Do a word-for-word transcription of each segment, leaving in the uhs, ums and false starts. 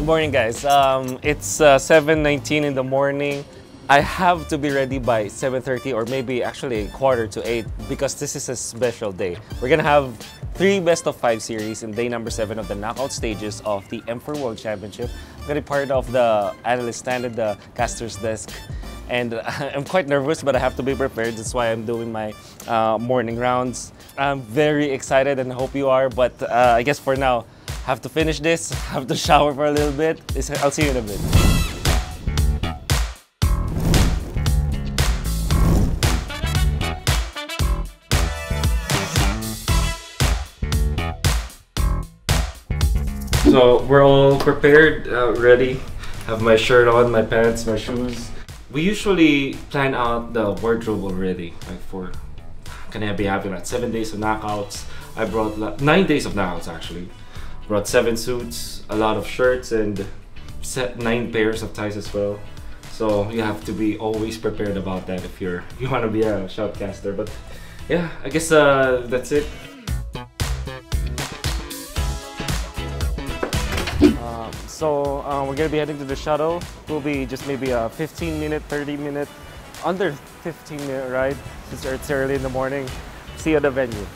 Good morning, guys. Um, it's uh, seven nineteen in the morning. I have to be ready by seven thirty or maybe actually quarter to eight because this is a special day. We're gonna have three best of five series in day number seven of the knockout stages of the M four World Championship. I'm gonna be part of the analyst stand at the caster's desk. And I'm quite nervous, but I have to be prepared. That's why I'm doing my uh, morning rounds. I'm very excited and I hope you are, but uh, I guess for now, have to finish this, have to shower for a little bit. I'll see you in a bit. So we're all prepared, uh, ready. Have my shirt on, my pants, my shoes. We usually plan out the wardrobe already, like for can I be having like seven days of knockouts. I brought like, nine days of knockouts actually. Brought seven suits, a lot of shirts, and set nine pairs of ties as well. So you have to be always prepared about that if you're you want to be a shoutcaster. But yeah, I guess uh, that's it. Um, so uh, we're gonna be heading to the shuttle. Will be just maybe a fifteen minute, thirty minute, under fifteen minute ride since it's early in the morning. See you at the venue.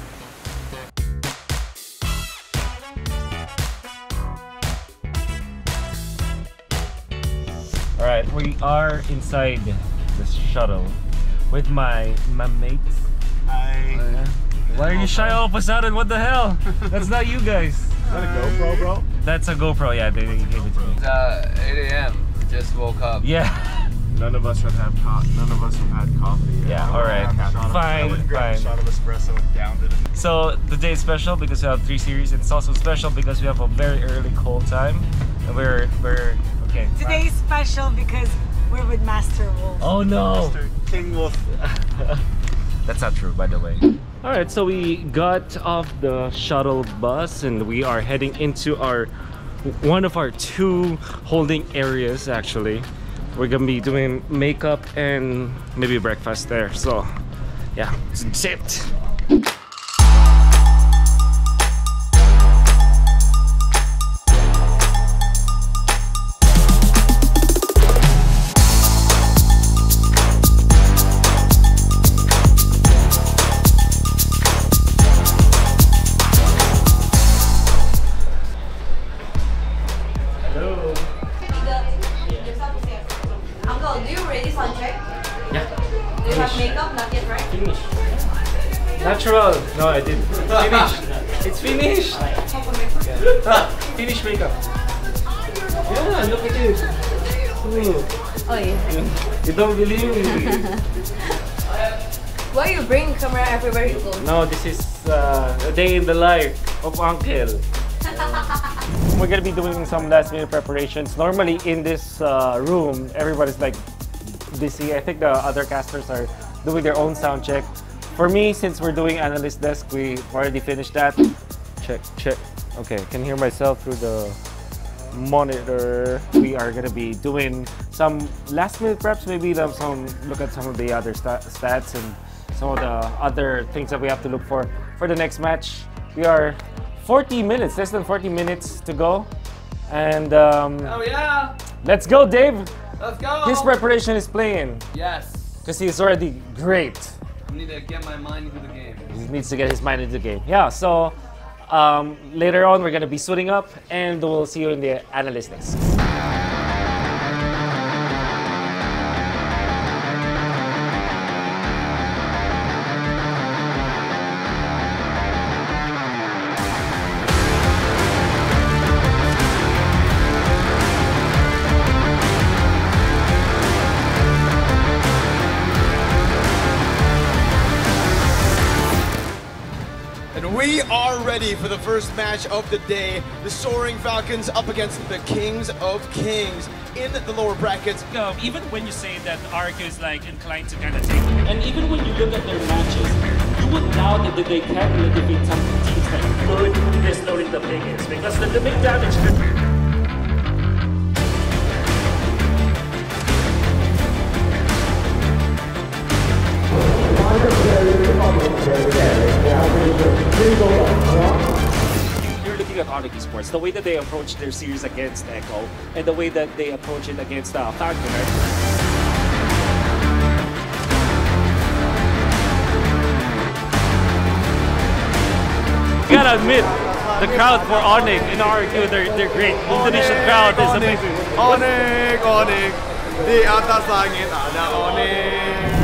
All right, we are inside the shuttle with my my mates. Hi. Uh, why are you shy all of a sudden? What the hell? That's not you guys. Is that a GoPro, bro? That's a GoPro, yeah, they, they gave it to me. It's uh, eight A M Just woke up. Yeah. None of us have had coffee. None of us have had coffee yet. Yeah, alright. Fine, of, fine. A shot of espresso and downed it. So the day is special because we have three series. It's also special because we have a very early call time. And we're, we're, okay. Today is special because we're with Master Wolf. Oh no! Master King Wolf. That's not true, by the way. Alright, so we got off the shuttle bus and we are heading into our one of our two holding areas actually. We're gonna be doing makeup and maybe breakfast there. So yeah, it's it. Natural. No, I didn't. Finished. It's finished. Finished makeup. Yeah, look at it. Oh yeah. You don't believe me. Why you bring camera everywhere you go? No, this is uh, a day in the life of Uncle. We're gonna be doing some last minute preparations. Normally in this uh, room, everybody's like busy. I think the other casters are doing their own sound check. For me, since we're doing analyst desk, we already finished that. Check, check. Okay, I can hear myself through the monitor. We are gonna be doing some last minute preps, maybe some look at some of the other st stats and some of the other things that we have to look for for the next match. We are forty minutes, less than forty minutes to go. And um, oh yeah! Let's go, Dave! Let's go! His preparation is playing. Yes. Because he's already great. I need to get my mind into the game. He needs to get his mind into the game. Yeah, so um, later on we're going to be suiting up and we'll see you in the analyst desk. We are ready for the first match of the day. The Soaring Falcons up against the Kings of Kings in the lower brackets. Um, even when you say that Arc is like inclined to kind of take, and even when you look at their matches, you would doubt that they can really defeat some teams that could this loading the biggest because the, the big damage could. You're looking at Onyx esports. The way that they approach their series against Echo and the way that they approach it against uh, Falcon. Right? You gotta admit, the crowd for Onyx in R Q, they're, they're great. The Indonesian crowd is amazing. Onyx, Onyx, di atas langit ada Onyx.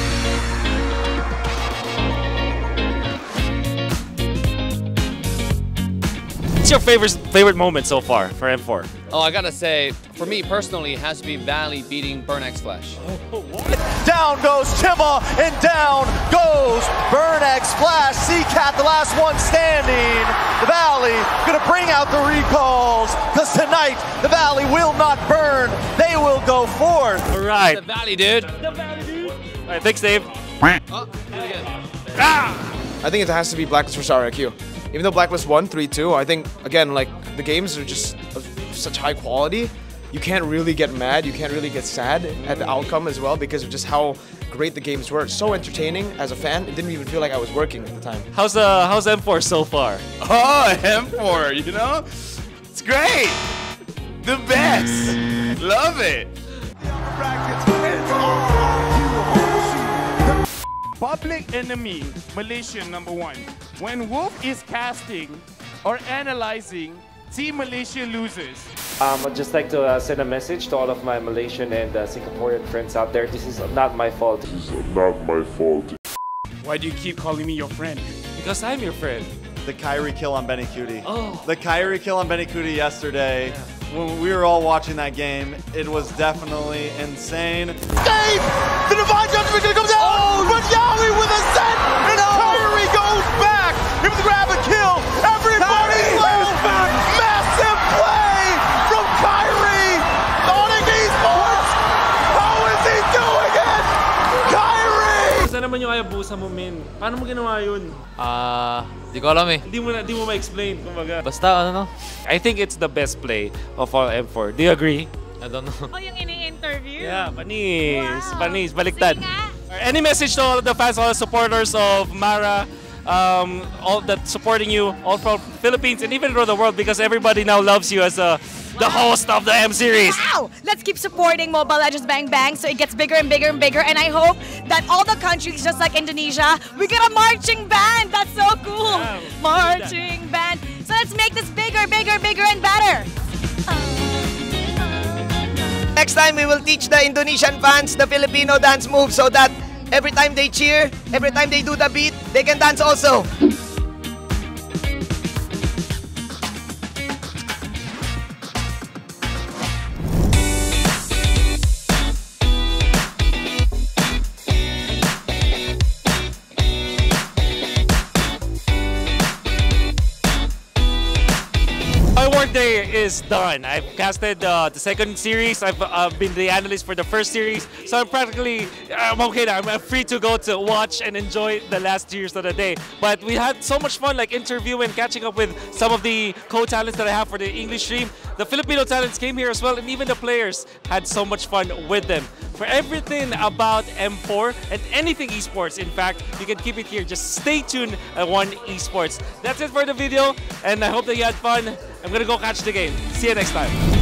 What's your favorite favorite moment so far for M four? Oh, I gotta say, for me personally, it has to be Valley beating Burn X Flash. Down goes Chima, and down goes Burn X Flash. C-Cat, the last one standing. The Valley gonna bring out the recalls, because tonight the Valley will not burn. They will go forth. All right. The Valley, dude. The Valley, dude. All right, thanks, Dave. Oh, do it again. Ah! I think it has to be Blacklist versus R Q. Even though Blacklist won three two, I think, again, like, the games are just of such high quality. You can't really get mad, you can't really get sad at the outcome as well because of just how great the games were. It's so entertaining as a fan, it didn't even feel like I was working at the time. How's uh, how's M four so far? Oh, M four, you know? It's great! The best! Love it! Public enemy, Malaysian number one. When Wolf is casting or analyzing, Team Malaysia loses. Um, I'd just like to uh, send a message to all of my Malaysian and uh, Singaporean friends out there. This is not my fault. This is not my fault. Why do you keep calling me your friend? Because I'm your friend. The Kyrie kill on Benny Cutie. Oh. The Kyrie kill on Benny Cutie yesterday. Yeah. When we were all watching that game, it was definitely insane. Dave! The divine judgment gonna come down! Oh, but Yowie with a set! And no. Kyrie goes back! He was grab a kill! Everybody's back! Massive play from Kyrie! Onyx Esports! How is he doing it? Kyrie! Saan naman yung ayabusa mo, Min? Paano mo ginawa yun? Ah, uh, di ko alam eh. Hindi mo na, di mo ma-explain, kumbaga. Basta, ano no? I think it's the best play of all M four. Do you agree? I don't know. Oh, yung ini-interview? Yeah, panis. Wow. Panis, baliktad. Sige nga. Any message to all of the fans, all the supporters of Mara, um, all that supporting you, all from Philippines and even around the world, because everybody now loves you as a, the host of the M series. Wow! Let's keep supporting Mobile Legends Bang Bang so it gets bigger and bigger and bigger. And I hope that all the countries, just like Indonesia, we get a marching band. That's so cool. Yeah, marching band. So let's make this bigger, bigger, bigger, and better. Next time, we will teach the Indonesian fans the Filipino dance move so that every time they cheer, every time they do the beat, they can dance also. My workday is done. I've casted uh, the second series. I've uh, been the analyst for the first series. So I'm practically, I'm okay now. I'm free to go to watch and enjoy the last series of the day. But we had so much fun, like interviewing, catching up with some of the co-talents that I have for the English stream. The Filipino talents came here as well, and even the players had so much fun with them. For everything about M four and anything esports, in fact, you can keep it here. Just stay tuned at One Esports. That's it for the video, and I hope that you had fun. I'm gonna go catch the game. See you next time.